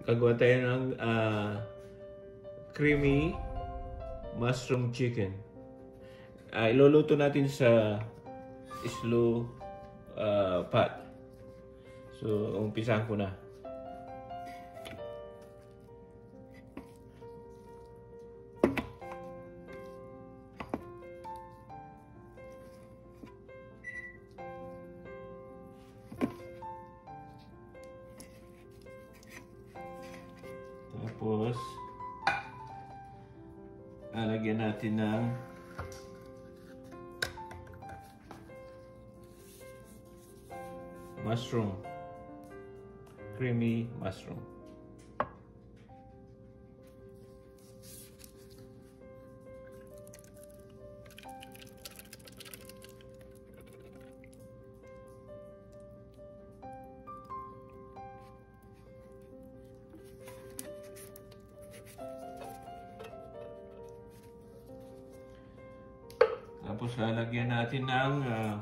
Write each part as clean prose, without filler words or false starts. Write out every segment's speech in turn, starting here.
Gagawa tayo ng creamy mushroom chicken. Iluluto natin sa slow pot. So, umpisahan ko na. Tapos, lalagyan natin ng mushroom. Creamy mushroom. Tapos lalagyan natin ng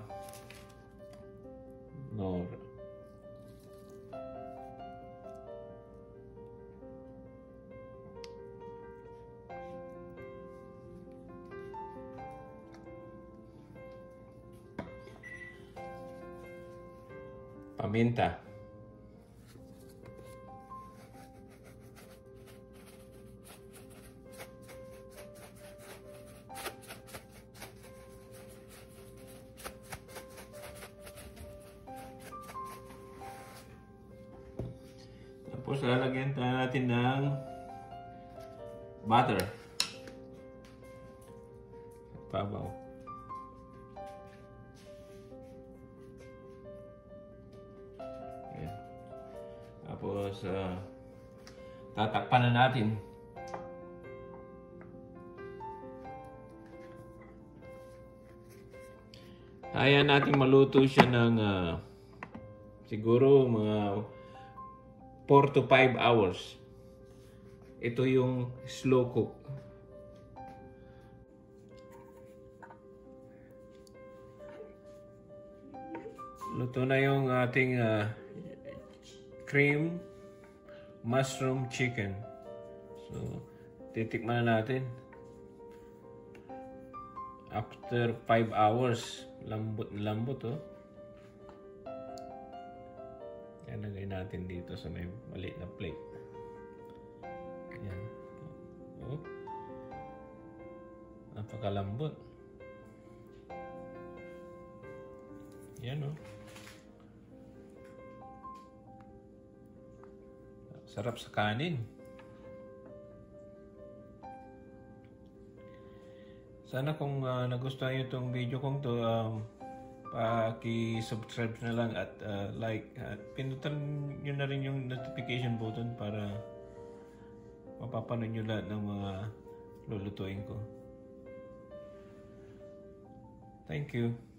nor. Paminta. Tapos lalagyan natin ng butter. Pabaw. Ayan. Tapos tatakpan na natin. Hayaan natin maluto siya ng siguro mga 4 to 5 hours. Ito yung slow cook. Luto na yung ating cream mushroom chicken. So, titikman na natin. After 5 hours, lambot na lambot, oh. Yan, lagay natin dito sa may maliit na plate. Yan. Oh. Napakalambot. Yan, oh. Sarap sa kanin. Sana kung nagustuhan nyo itong video kong to, paki-subscribe na lang at like. At pinutan nyo na rin yung notification button para mapapanood nyo lahat ng mga lulutuin ko. Thank you.